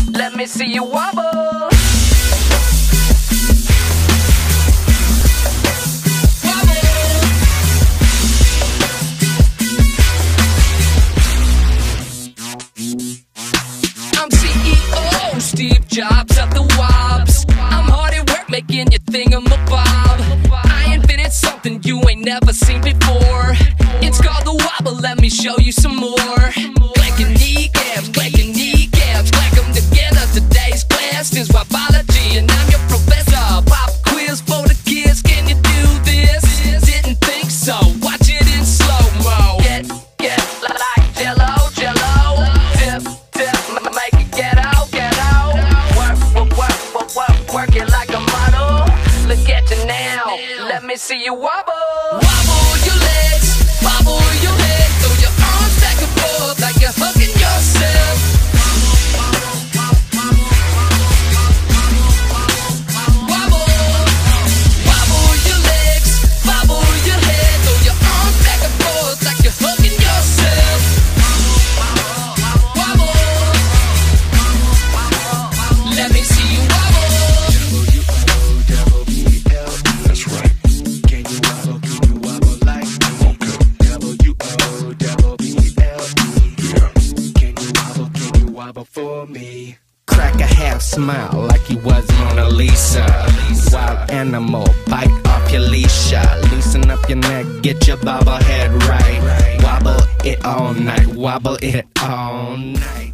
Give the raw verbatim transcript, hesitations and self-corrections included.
Let me see you wobble. I'm C E O, Steve Jobs of the wobs. I'm hard at work making your thingamabob. I invented something you ain't never seen before. It's called the wobble, let me show you some more. Clack your kneecaps, clack your kneecaps, clack them together. Today's class is Wobology and I'm your professor. Pop quiz for the kids, can you do this? Didn't think so, watch it in slow-mo. Get, get like jello, jello. Tip, tip, make it get out, get out. Work, work, work, work, work, work it like a model. Look at you now, let me see you wobble. Wobble your legs, wobble your head, throw your arms back and forth like you're hugging yourself. Wobble, wobble your legs, wobble your head, throw your arms back and forth like you're hugging yourself. Wobble, let me see you wobble. That's right. Can you wobble? Can you wobble like me? W O double B L E. Can you wobble? Can you wobble for me? Crack a half smile like he was Mona Lisa. Wild animal, bite off your leash. Loosen up your neck, get your bobblehead right. Wobble it all night, wobble it all night.